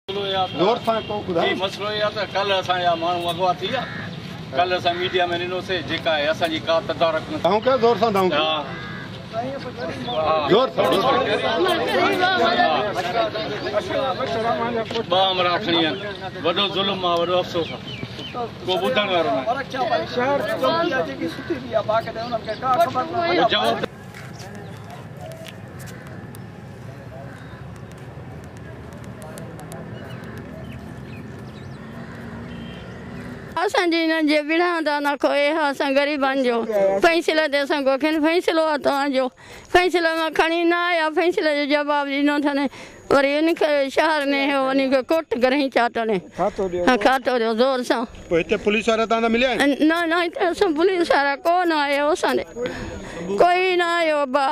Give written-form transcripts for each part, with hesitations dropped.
जोर सां को ॿुधायो मसलो इहा त कल्ह असांजा माण्हू अगवा थी विया कल्ह असां मीडिया में ॾिनोसीं जेका आहे असांजी का तदारक न दाऊं कयो जोर सां दाऊं जोर सां ॿ अमरा खणी आहिनि वॾो ज़ुल्म आहे वॾो अफ़सोस आहे को ॿुधण वारो न असांजी हिन जे विढ़ांदा न खोए असां ग़रीबनि जो फ़ैसिले ते असां को खेनि फ़ैसिलो आहे तव्हांजो फ़ैसिले में खणी न आया फ़ैसिले जो जवाबु ॾिनो अथनि वरी इनखे शहर में वञी करे कोर्ट करे चाटने खातो ॾियो ज़ोर सां हिते पुलिस वारा तव्हां मिलिया न न हिते असां पुलिस वारा कोन आयो असांजे कोई न आयो बा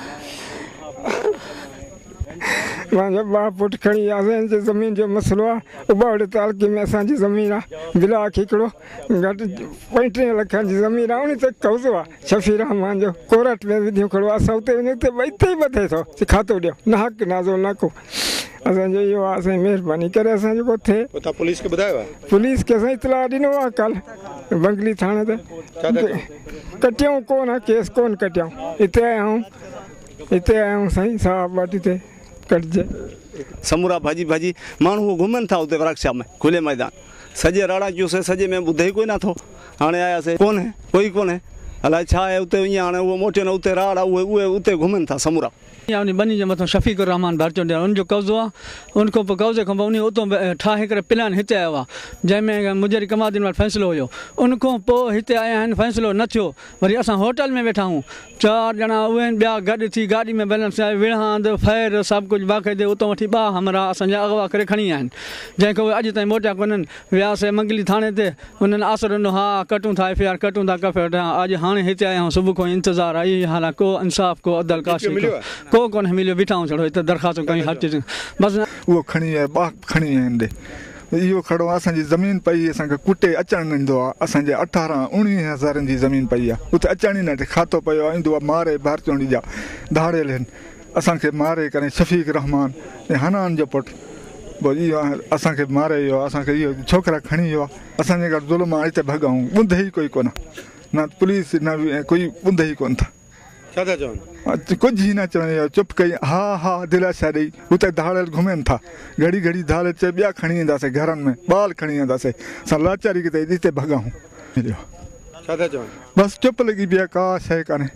मुंहिंजो ॿ पुट खणी वियासीं ज़मीन जो मसइलो आहे उॿाड़ तालुके में असांजी ज़मीन आहे ब्लाक हिकिड़ो घटि 35 लखनि जी ज़मीन आहे उन ते कब्ज़ो आहे शफ़ीर रहमान जो कोर्ट में विधियूं खड़ो आहे असां उते वञूं उते ॿई ई ॿधे थो खातो ॾियो न हक़ नाज़ो न को असांजो इहो आहे असांजी महिरबानी करे असांजो को थिए पुलिस खे ॿुधायो आहे पुलिस खे असां इतलाह ॾिनो आहे कल्ह बंगली थाणे ते कटियूं कोन आहे केस कोन कटियूं हिते आहियूं साईं साहब वाटी ते कटजे समूरा भाजी भाजी माण्हू घुमनि था उते वर्कशॉप में खुले मैदान सॼे राड़ा कयोसीं सॼे में ॿुधे ई कोई नथो हाणे आयासीं कोन्हे कोई कोन्हे अलाए छा आहे उते ईअं हाणे उहो मोटे न उते राड़ आहे उहे उते घुमनि था समूरा बनी जे मथां शफ़ीक रहमान भरचो ॾियणु उनजो कब्ज़ो आहे उन खां पोइ कब्ज़े खां पोइ उन उतां ठाहे करे प्लान हिते आयो आहे जंहिंमें मुजरी कमादीन वटि फ़ैसिलो हुयो उन खां पोइ हिते आया आहिनि फ़ैसिलो न थियो वरी असां होटल में वेठा आहियूं 4 ॼणा उहे ॿिया गॾु थी गाॾी में बैलेंस विढ़ांद फैर सभु कुझु बाक़ाइदे उतां वठी 2 हमरा असांजा अगवा करे खणी आया आहिनि जंहिंखे उहे अॼु ताईं मोटिया कोन्हनि वियासीं मंगली थाणे ते हुननि आसर ॾिनो हा कटूं था FIR कटूं था कफ़े अॼु हाणे हिते आया आहियूं सुबुह खां इंतज़ारु आहे इहा हाल को इंसाफ़ को अदल को कोन मिलियो बीठा छड़ो हिते दरख़्वास्त कयूं हर चीज़ बसि उहो खणी आया ॿ खणी आया आहिनि इहो खड़ो असांजी ज़मीन पई असांखे कुटे अचणु न ईंदो आहे असांजे 18-19 हज़ारनि जी ज़मीन पई आहे उते अचण ई न खातो पियो आहे ईंदो आहे मारे भारचोड़ी जा धाड़ियल आहिनि असांखे मारे करे शफ़ीक रहमान ऐं हनान जो पुटु पोइ इहो असांखे मारे वियो आहे असांखे इहो छोकिरा खणी वियो आहे असांजे घर ज़ुल्म आहे हिते भॻाऊं ॿुध ई कोई कोन न पुलिस न कोई ॿुध ई कोन था छा था चवनि कुझु ई न चवनि चुप कई हा दिलासा ॾेई हुते धाड़ियल घुमनि था घड़ी घड़ी धाड़े चए ॿिया खणी ईंदासीं घरनि में ॿाल खणी ईंदासीं असां लाचारी किथे हिते भॻाऊं छा था चवनि बसि चुप लॻी पई आहे का शइ कान्हे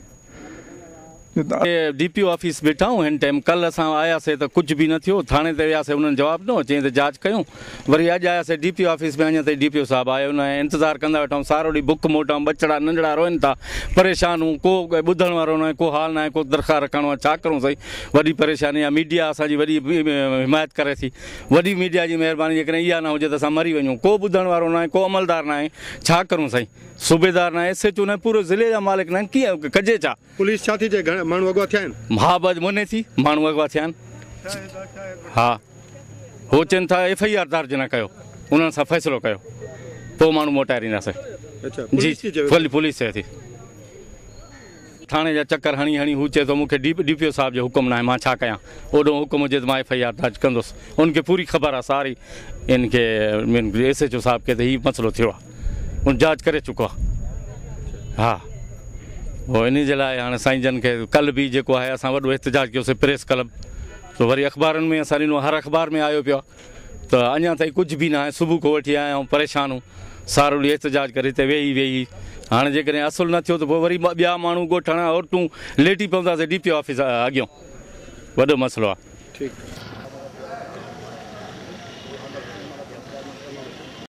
DPO ऑफिस वेठा आहियूं हिन टाइम कल्ह असां आयासीं त कुझु बि न थियो थाणे ते वियासीं उन्हनि जवाबु ॾिनो चई त जांच कयूं वरी अॼु आयासीं DPO ऑफिस में अञा ताईं DPO साहिबु आयो न इंतज़ारु कंदा वेठा आहियूं सारो ॾींहुं बुख मोटाऊं बचड़ा नंढड़ा रोइनि था परेशान हूं को ॿुधण वारो न आहे को हाल न आहे को दरख़्वास्त रखणो आहे छा करूं साईं वॾी परेशानी आहे मीडिया असांजी वॾी हिमायत करे थी वॾी मीडिया जी महिरबानी जेकॾहिं इहा न हुजे त असां मरी वञूं को ॿुधण वारो न आहे को अमलदार न आहे छा करूं साईं सूबेदार न आहे SHO न आहे पूरे ज़िले जा मालिक न आहिनि कीअं कजे छा पुलिस छा थी चए माण्हू अगवा थिया आहिनि हा बसि मुने थी माण्हू अगवा थिया आहिनि हा हो चवनि था FIR दर्ज न कयो उन्हनि सां फ़ैसिलो कयो पोइ माण्हू मोटाए ॾींदासीं जी पुलिस चए थी थाणे जा चकर हणी हू चए थो मूंखे DPO साहिब जो हुकुम न आहे मां छा कयां ओॾो हुकुम हुजे त मां FIR दर्ज कंदुसि उनखे पूरी ख़बर आहे सारी इनखे SHO साहिब खे त हीउ मसइलो थियो आहे उन जांच करे चुको आहे हा पोइ इन जे लाइ हाणे साईं जन खे कल्ह बि जेको आहे असां वॾो एहतजाज कयोसीं प्रेस क्लब त वरी अख़बारुनि में असां ॾिनो हर अख़बार में आयो पियो आहे त अञा ताईं कुझु बि न आहे सुबुह खां वठी आया आहियूं परेशान हूं सारो ॾींहुं एहतजाज करे हिते वेही हाणे जेकॾहिं असुलु न थियो त पोइ वरी ॿिया माण्हू ॻोठण औरतूं लेटी पवंदासीं DPO ऑफिस अॻियां वॾो मसइलो आहे ठीकु